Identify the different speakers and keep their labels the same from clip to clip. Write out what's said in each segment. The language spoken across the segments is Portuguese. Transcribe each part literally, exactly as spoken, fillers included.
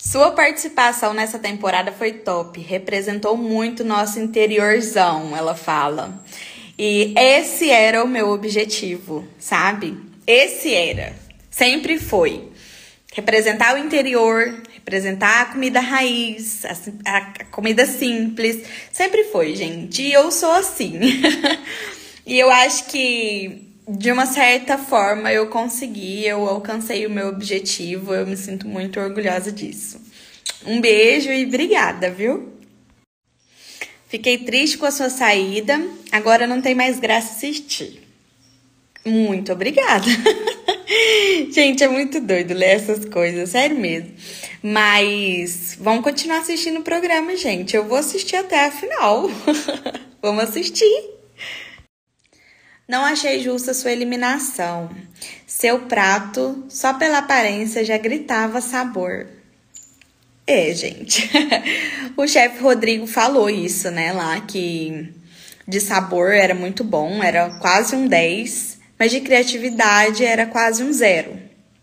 Speaker 1: Sua participação nessa temporada foi top, representou muito nosso interiorzão, ela fala. E esse era o meu objetivo, sabe? Esse era, sempre foi. Representar o interior, representar a comida raiz, a, a comida simples, sempre foi, gente. E eu sou assim. E eu acho que, de uma certa forma, eu consegui, eu alcancei o meu objetivo, eu me sinto muito orgulhosa disso. Um beijo e obrigada, viu? Fiquei triste com a sua saída, agora não tem mais graça assistir. Muito obrigada. Gente, é muito doido ler essas coisas, sério mesmo. Mas vamos continuar assistindo o programa, gente. Eu vou assistir até a final. Vamos assistir. Não achei justa sua eliminação. Seu prato, só pela aparência, já gritava sabor. É, gente. O chefe Rodrigo falou isso, né, lá, que de sabor era muito bom, era quase um dez, mas de criatividade era quase um zero.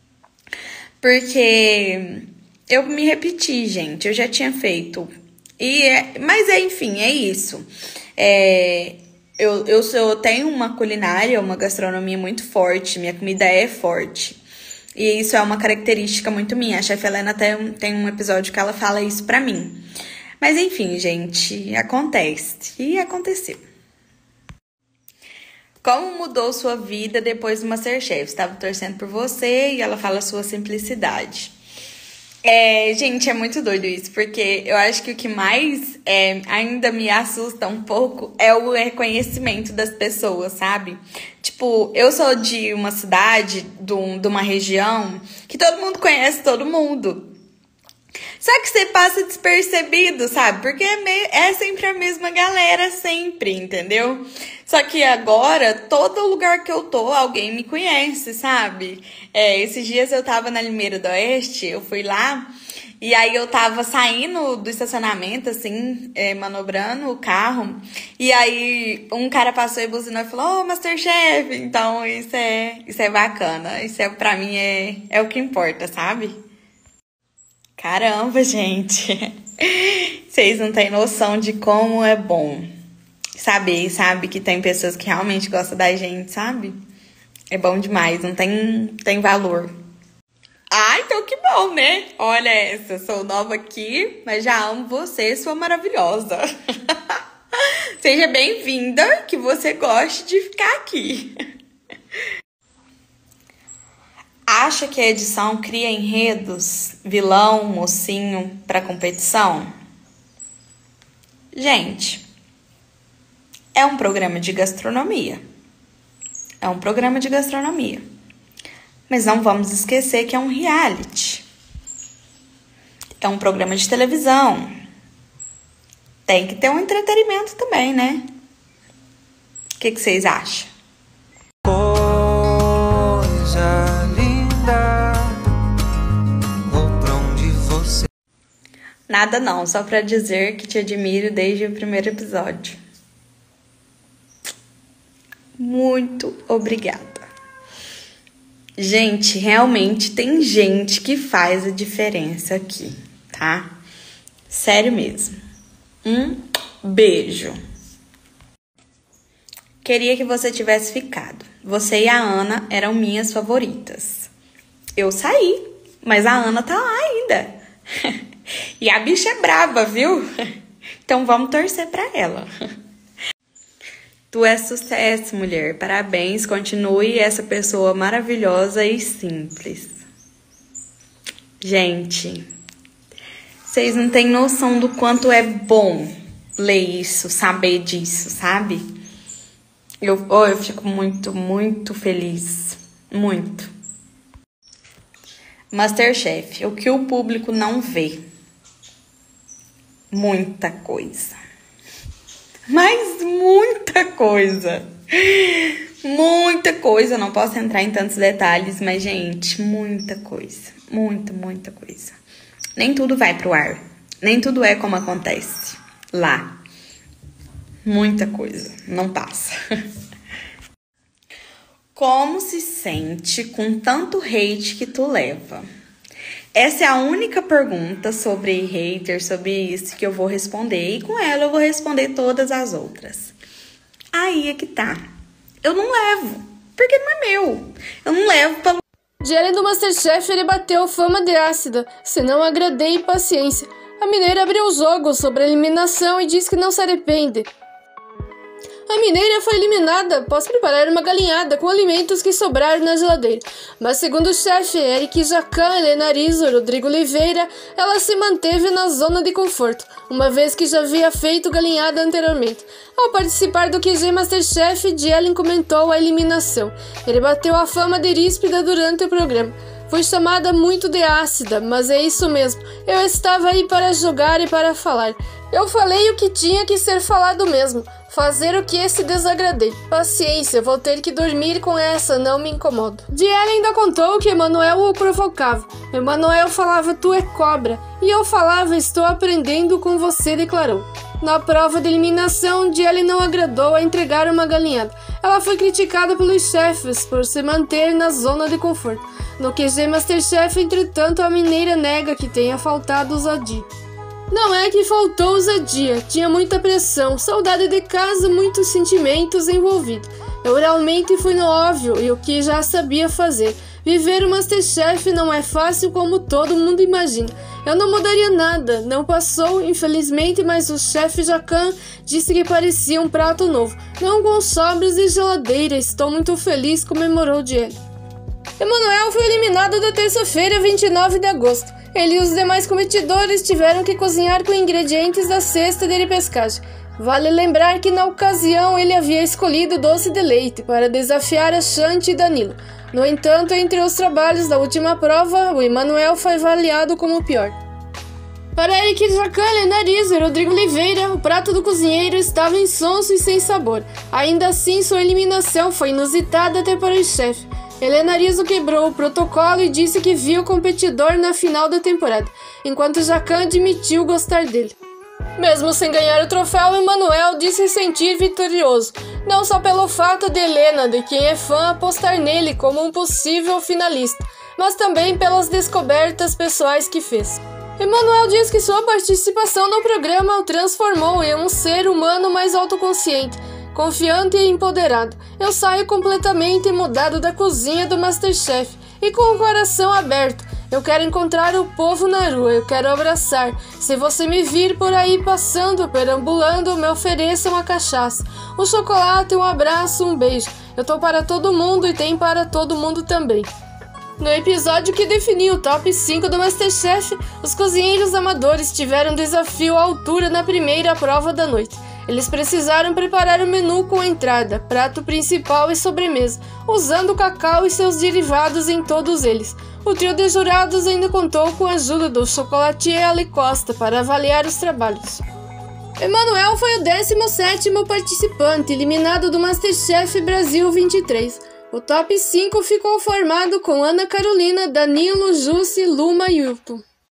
Speaker 1: Porque eu me repeti, gente, eu já tinha feito. E é, mas, é, enfim, é isso. É... Eu, eu, eu tenho uma culinária, uma gastronomia muito forte, minha comida é forte. E isso é uma característica muito minha. A chefe Helena tem, tem um episódio que ela fala isso pra mim. Mas enfim, gente, acontece. E aconteceu. Como mudou sua vida depois do MasterChef? Estava torcendo por você e ela fala a sua simplicidade. É, gente, é muito doido isso, porque eu acho que o que mais é, ainda me assusta um pouco é o reconhecimento das pessoas, sabe? Tipo, eu sou de uma cidade, de, um, de uma região, que todo mundo conhece todo mundo. Só que você passa despercebido, sabe? Porque é, meio, é sempre a mesma galera, sempre, entendeu? Só que agora, todo lugar que eu tô, alguém me conhece, sabe? É, esses dias eu tava na Limeira do Oeste, eu fui lá, e aí eu tava saindo do estacionamento, assim, é, manobrando o carro, e aí um cara passou e buzinou e falou, ô, MasterChef! Então isso é, isso é bacana, isso é, pra mim é, é o que importa, sabe? Caramba, gente! Vocês não têm noção de como é bom saber, sabe? Que tem pessoas que realmente gostam da gente, sabe? É bom demais, não tem, tem valor. Ah, então que bom, né? Olha essa, sou nova aqui, mas já amo você, sua maravilhosa. Seja bem-vinda, que você goste de ficar aqui. Acha que a edição cria enredos, vilão, mocinho, para competição? Gente, é um programa de gastronomia. É um programa de gastronomia. Mas não vamos esquecer que é um reality. É um programa de televisão. Tem que ter um entretenimento também, né? O que, que vocês acham?
Speaker 2: Coisa linda, vou pra onde você...
Speaker 1: Nada não, só pra dizer que te admiro desde o primeiro episódio. Muito obrigada. Gente, realmente tem gente que faz a diferença aqui, tá? Sério mesmo. Um beijo. Queria que você tivesse ficado. Você e a Ana eram minhas favoritas. Eu saí, mas a Ana tá lá ainda. E a bicha é braba, viu? Então vamos torcer pra ela. Tu é sucesso, mulher. Parabéns. Continue essa pessoa maravilhosa e simples. Gente, vocês não têm noção do quanto é bom ler isso, saber disso, sabe? Eu, oh, eu fico muito, muito feliz. Muito. MasterChef, o que o público não vê. Muita coisa. Mas muita coisa. Muita coisa. Não posso entrar em tantos detalhes, mas, gente, muita coisa. Muita, muita coisa. Nem tudo vai pro ar. Nem tudo é como acontece lá. Muita coisa. Não passa. Como se sente com tanto hate que tu leva? Essa é a única pergunta sobre hater, sobre isso que eu vou responder. E com ela eu vou responder todas as outras. Aí é que tá. Eu não levo, porque não é meu. Eu não levo pra...
Speaker 3: Jelly do Masterchef, ele bateu fama de ácida. Se não agradei, paciência. A mineira abriu o jogo sobre a eliminação e disse que não se arrepende. A mineira foi eliminada após preparar uma galinhada com alimentos que sobraram na geladeira. Mas segundo o chefe Eric Jacan, Helena Arizo e Rodrigo Oliveira, ela se manteve na zona de conforto, uma vez que já havia feito galinhada anteriormente. Ao participar do Q G Masterchef, Jelen comentou a eliminação. Ele bateu a fama de ríspida durante o programa. Fui chamada muito de ácida, mas é isso mesmo. Eu estava aí para jogar e para falar. Eu falei o que tinha que ser falado mesmo. Fazer o que se desagradei. Paciência, vou ter que dormir com essa, não me incomodo. Jelen ainda contou que Emanuel o provocava. Emanuel falava, tu é cobra. E eu falava, estou aprendendo com você, declarou. Na prova de eliminação, Jelen não agradou a entregar uma galinhada. Ela foi criticada pelos chefes por se manter na zona de conforto. No Q G Masterchef, entretanto, a mineira nega que tenha faltado ousadia. Não é que faltou ousadia, tinha muita pressão, saudade de casa, muitos sentimentos envolvidos. Eu realmente fui no óbvio e o que já sabia fazer. Viver o Masterchef não é fácil como todo mundo imagina. Eu não mudaria nada, não passou, infelizmente, mas o chefe Jacan disse que parecia um prato novo. Não com sobras e geladeira, estou muito feliz, comemorou Jelen. Emanuel foi eliminado da terça-feira, vinte e nove de agosto. Ele e os demais competidores tiveram que cozinhar com ingredientes da cesta de pescagem. Vale lembrar que na ocasião ele havia escolhido doce de leite para desafiar a Shanti e Danilo. No entanto, entre os trabalhos da última prova, o Emanuel foi avaliado como o pior. Para Eric Jacan, Helena Arizo e Rodrigo Oliveira, o prato do cozinheiro estava insonso e sem sabor. Ainda assim, sua eliminação foi inusitada até para o chefe. Helena Arizo quebrou o protocolo e disse que viu o competidor na final da temporada, enquanto Jacan admitiu gostar dele. Mesmo sem ganhar o troféu, Emanuel disse se sentir vitorioso, não só pelo fato de Helena, de quem é fã, apostar nele como um possível finalista, mas também pelas descobertas pessoais que fez. Emanuel diz que sua participação no programa o transformou em um ser humano mais autoconsciente, confiante e empoderado. Eu saio completamente mudado da cozinha do Masterchef e com o coração aberto. Eu quero encontrar o povo na rua, eu quero abraçar. Se você me vir por aí passando, perambulando, me ofereça uma cachaça, um chocolate, um abraço, um beijo. Eu tô para todo mundo e tem para todo mundo também. No episódio que definiu o top cinco do Masterchef, os cozinheiros amadores tiveram um desafio à altura na primeira prova da noite. Eles precisaram preparar o menu com entrada, prato principal e sobremesa, usando cacau e seus derivados em todos eles. O trio de jurados ainda contou com a ajuda do chocolatier Ali Costa para avaliar os trabalhos. Emanuel foi o décimo sétimo participante eliminado do Masterchef Brasil vinte e três. O top cinco ficou formado com Ana Carolina, Danilo, Jussi, Luma e Wilton.